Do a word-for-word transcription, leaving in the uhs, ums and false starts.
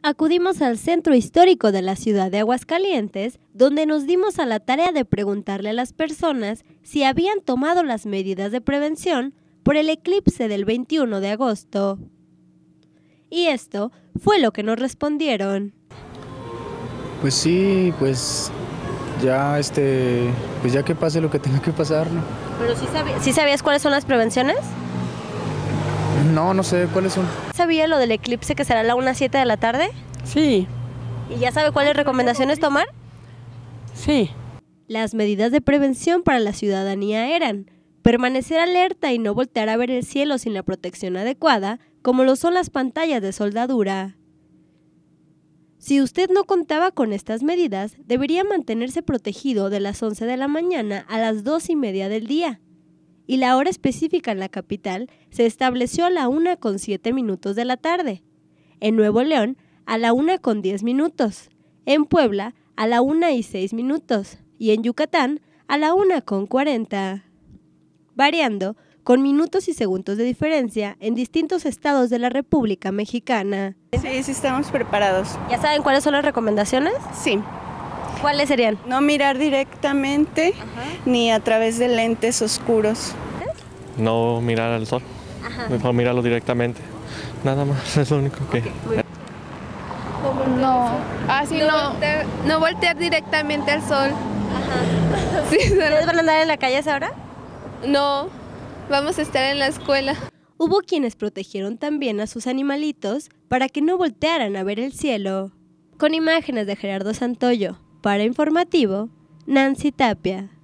Acudimos al centro histórico de la ciudad de Aguascalientes, donde nos dimos a la tarea de preguntarle a las personas si habían tomado las medidas de prevención por el eclipse del veintiuno de agosto. Y esto fue lo que nos respondieron. Pues sí, pues ya este, pues ya que pase lo que tenga que pasar, ¿no? Pero sí, sabí- ¿sí sabías cuáles son las prevenciones? No, no sé cuáles son. ¿Sabía lo del eclipse que será a la una siete de la tarde? Sí, ¿Y ya sabe cuáles recomendaciones tomar? sí. Las medidas de prevención para la ciudadanía eran permanecer alerta y no voltear a ver el cielo sin la protección adecuada, como lo son las pantallas de soldadura. Si usted no contaba con estas medidas, debería mantenerse protegido de las once de la mañana a las dos y media del día. Y la hora específica en la capital se estableció a la una con siete minutos de la tarde. En Nuevo León, a la una con diez minutos. En Puebla, a la una y seis minutos. Y en Yucatán, a la una con cuarenta. Variando con minutos y segundos de diferencia en distintos estados de la República Mexicana. Sí, sí estamos preparados. ¿Ya saben cuáles son las recomendaciones? Sí, ¿Cuáles serían? no mirar directamente ni a través de lentes oscuros. No mirar al sol, Ajá. mejor mirarlo directamente. Nada más, es lo único que... No, así No, no. voltear, no voltear directamente al sol. Sí, ¿Ustedes van a andar en la calle a esa hora? no, vamos a estar en la escuela. Hubo quienes protegieron también a sus animalitos para que no voltearan a ver el cielo. Con imágenes de Gerardo Santoyo, para Informativo, Nancy Tapia.